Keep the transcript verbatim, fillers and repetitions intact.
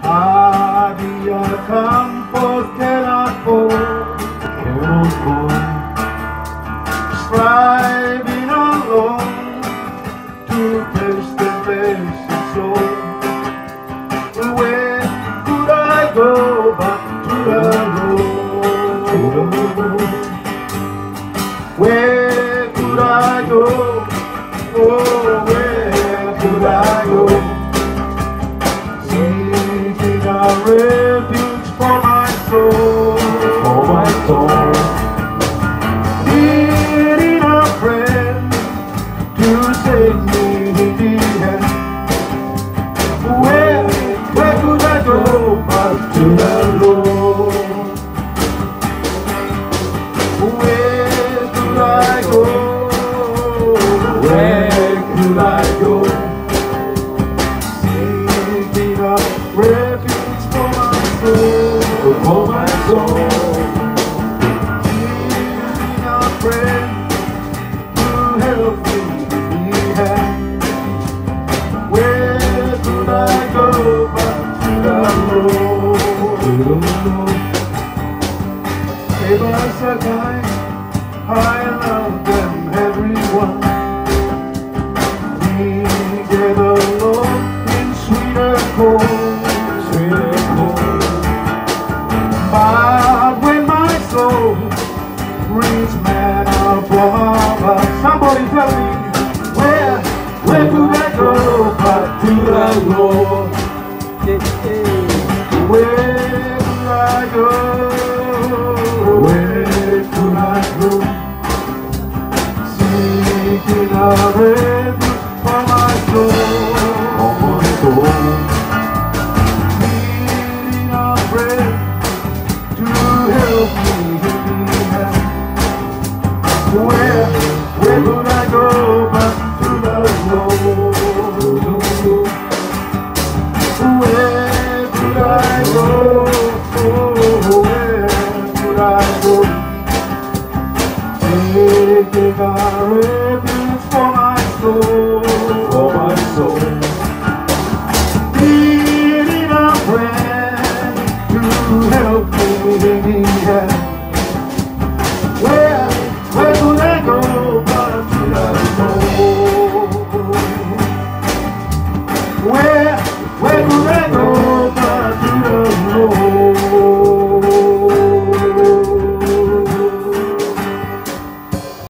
Había campos que eran for, striving alone to face the basic soul. Where could I go but to the Lord? Where could I go? Oh, where could I go? Seeking a refuge for my soul, for my soul. Needing a friend to save me in the end. Where, where could I go but to the Lord? Where could I go? Where could I go? Seeking a refuge for my soul, for my soul. Needing a friend to help me behind. Where could I go but to the Lord? Give us a guide, I love them everyone. We get along in sweet accord.